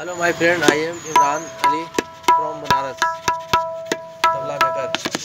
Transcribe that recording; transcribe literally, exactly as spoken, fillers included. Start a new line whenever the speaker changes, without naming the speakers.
Hello my friend, I am Imran Ali from Banaras, tabla maker.